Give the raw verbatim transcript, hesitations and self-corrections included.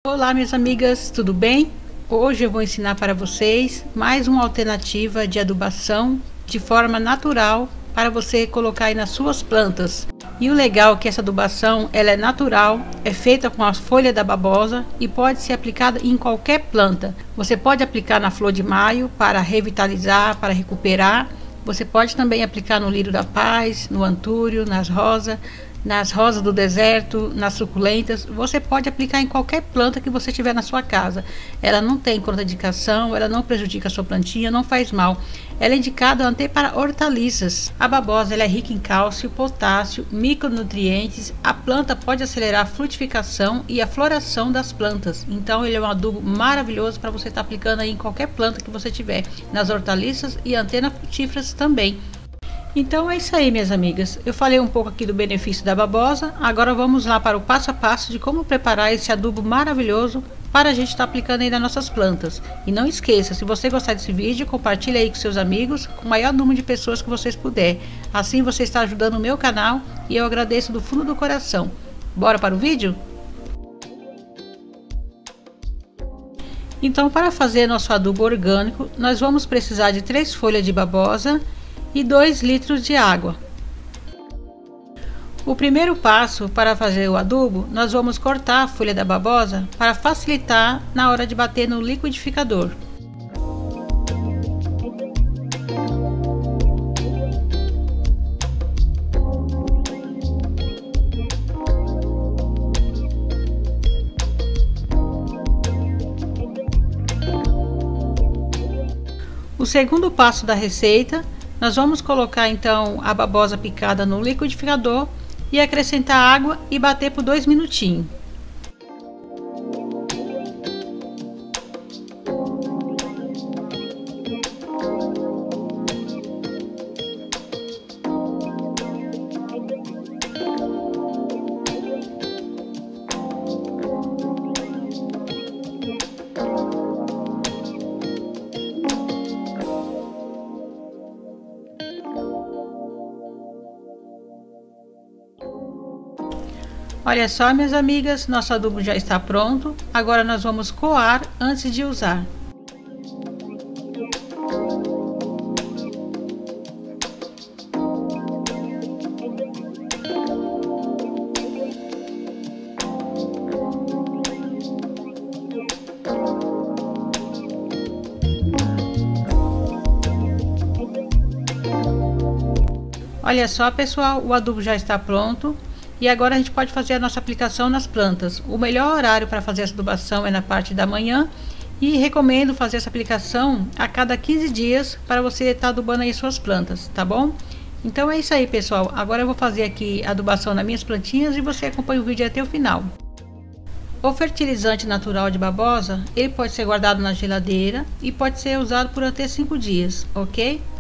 Olá, minhas amigas, tudo bem? Hoje eu vou ensinar para vocês mais uma alternativa de adubação de forma natural para você colocar aí nas suas plantas. E o legal é que essa adubação ela é natural, é feita com a folha da babosa e pode ser aplicada em qualquer planta. Você pode aplicar na flor de maio para revitalizar, para recuperar. Você pode também aplicar no lírio da paz, no antúrio, nas rosas, nas rosas do deserto, nas suculentas. Você pode aplicar em qualquer planta que você tiver na sua casa. Ela não tem contraindicação, ela não prejudica a sua plantinha, não faz mal. Ela é indicada até para hortaliças. A babosa ela é rica em cálcio, potássio, micronutrientes. A planta pode acelerar a frutificação e a floração das plantas. Então ele é um adubo maravilhoso para você estar aplicando aí em qualquer planta que você tiver, nas hortaliças e antenas frutíferas também. Então é isso aí, minhas amigas. Eu falei um pouco aqui do benefício da babosa. Agora vamos lá para o passo a passo de como preparar esse adubo maravilhoso para a gente estar aplicando aí nas nossas plantas. E não esqueça, se você gostar desse vídeo, compartilhe aí com seus amigos, com o maior número de pessoas que vocês puder. Assim você está ajudando o meu canal e eu agradeço do fundo do coração. Bora para o vídeo? Então, para fazer nosso adubo orgânico, nós vamos precisar de três folhas de babosa e dois litros de água. O primeiro passo para fazer o adubo, nós vamos cortar a folha da babosa para facilitar na hora de bater no liquidificador. O segundo passo da receita, nós vamos colocar então a babosa picada no liquidificador e acrescentar água e bater por dois minutinhos. Olha só, minhas amigas, nosso adubo já está pronto. Agora nós vamos coar antes de usar. Olha só, pessoal, o adubo já está pronto. E agora a gente pode fazer a nossa aplicação nas plantas. O melhor horário para fazer essa adubação é na parte da manhã. E recomendo fazer essa aplicação a cada quinze dias para você estar adubando aí suas plantas, tá bom? Então é isso aí, pessoal. Agora eu vou fazer aqui a adubação nas minhas plantinhas e você acompanha o vídeo até o final. O fertilizante natural de babosa, ele pode ser guardado na geladeira e pode ser usado por até cinco dias, ok?